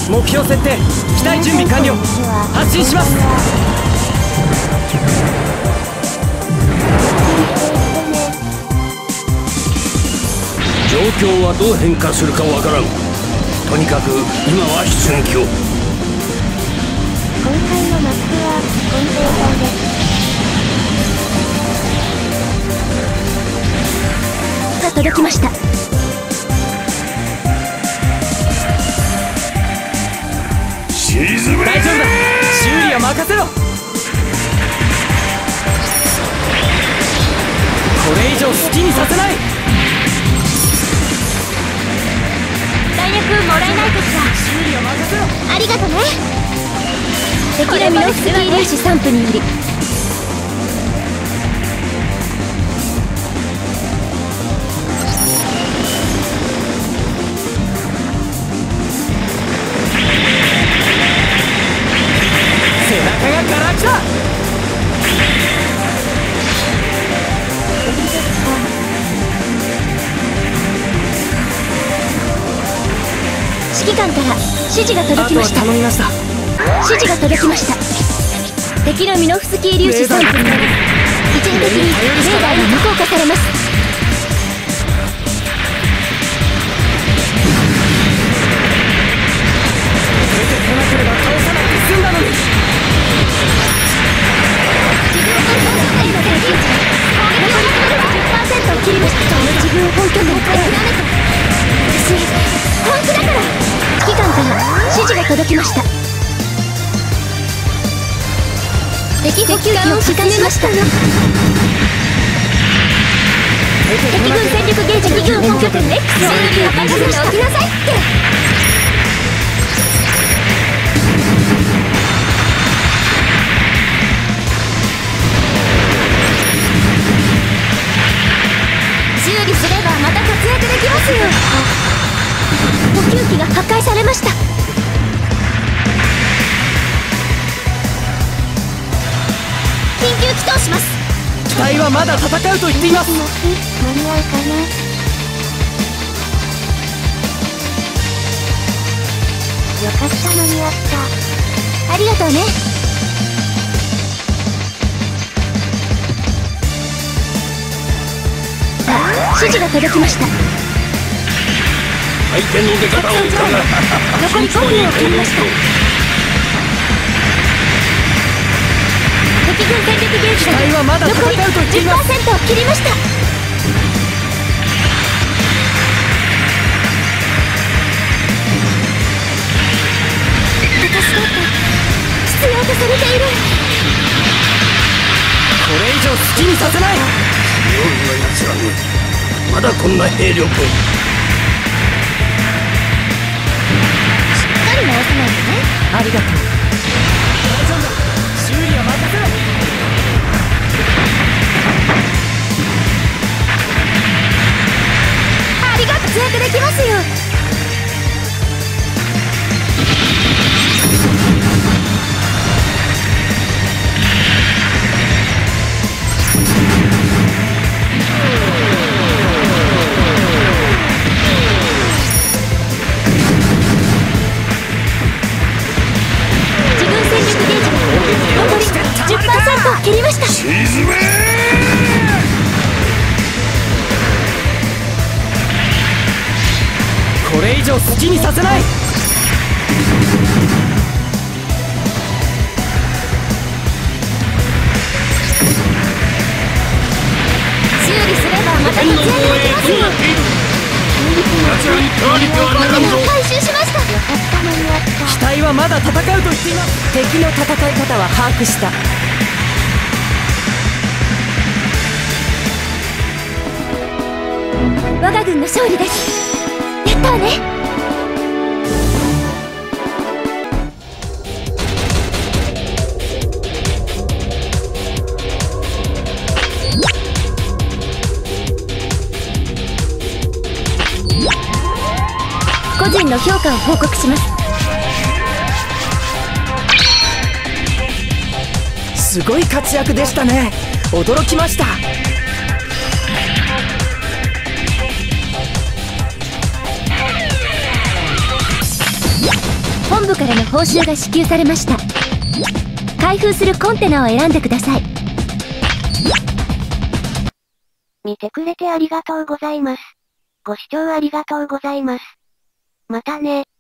目標設定、機体準備完了。発進します。 状況はどう変化するかわからん。とにかく今は出撃を。 今回のマップはコンピューターです。が届きました。 沈め。 大丈夫だ、修理は任せろ。これ以上好きにさせない。 弾薬もらえないかしら。 修理は任せろ。 ありがとね。敵のミノフスキー粒子散布により背中がガラクタ。 指揮官から指示が届きました。 頼みました。 指示が届きました。敵のミノフスキー粒子散布により一時的にレーダーが無効化されます。 出てこなければ倒さなくて済んだのに。 自分本拠点の敵位置10%を切りました。自分本拠点私本気だから。指揮官から指示が届きました。敵補給機を固めました。敵軍戦力ゲージの敵軍本拠点 X を任せておきなさいって。修理すればまた活躍できますよ。補給機が破壊されました。緊急起動します。 機体はまだ戦うと言っています。 間に合うかな。よかった間に合った。ありがとうね。指示が届きました。 相手の出方を残り5分を切りました。敵軍戦力ゲージ機体はまだ戦うと言っています。 残り 10% を切りました。私だって必要とされている。 これ以上好きにさせない。 夜のやつらにまだこんな兵力を。 しっかり直さないとね。 ありがとう。大丈夫だ、修理は任せろ。 ありがとう。活躍できますよ。自分戦力ゲージが残り 10% を切りました。 沈め。 これ以上好きにさせない。 修理すればまた活躍できますよ。 奴らに取られてはならんぞ。 回収しました。よかった間に合った。 機体はまだ戦うと言っています。敵の戦い方は把握した。 我が軍の勝利です。やったわね。個人の評価を報告します。 すごい活躍でしたね。驚きました。 本からの報酬が支給されました。開封するコンテナを選んでください。 見てくれてありがとうございます。ご視聴ありがとうございます。またね。